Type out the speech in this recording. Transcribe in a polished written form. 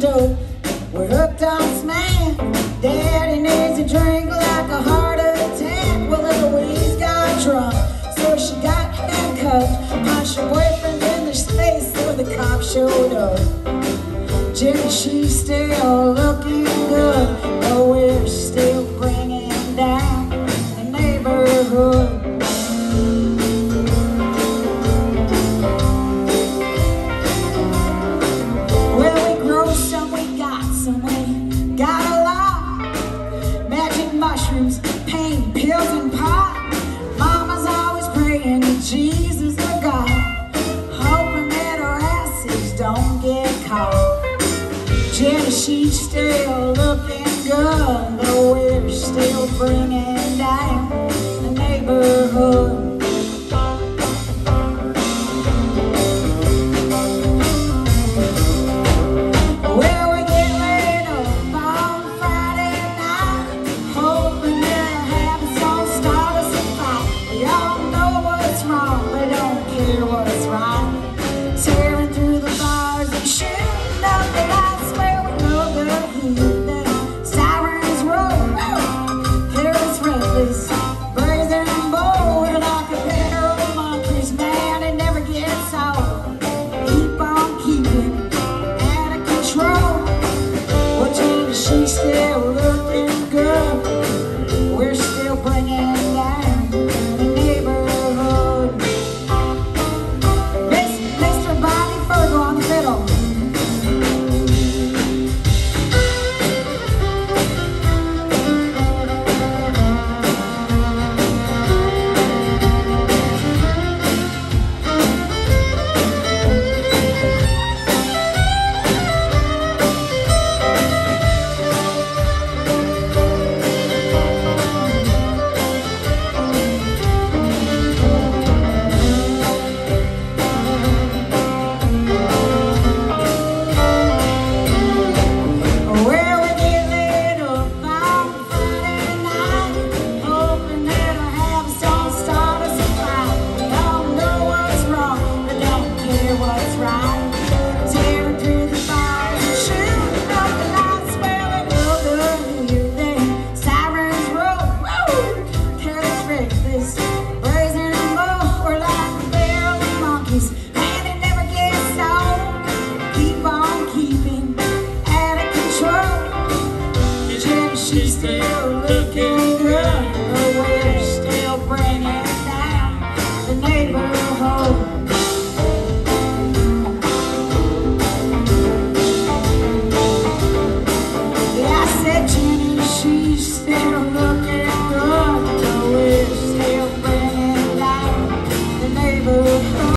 dope. We're hooked on smack. Daddy needs a drink like a heart attack. Well, Eloise got drunk, so she got handcuffed. Punched her boyfriend in the face, so the cops showed up. Jenny, she's still looking good, but we're still bringing down the neighborhood. Well, we grow some, we got some, we got a lot. Magic mushrooms, pain, pills, and pot. Mama's always praying to Jesus or God, hoping that our asses don't get caught. Jenny, she's still looking good, but we're still bringing down the neighborhood. Well, we get laid up on Friday night, hoping that habits don't start us a fight. We all know what's wrong, we don't care what's right. Tearing through the bars and shooting up the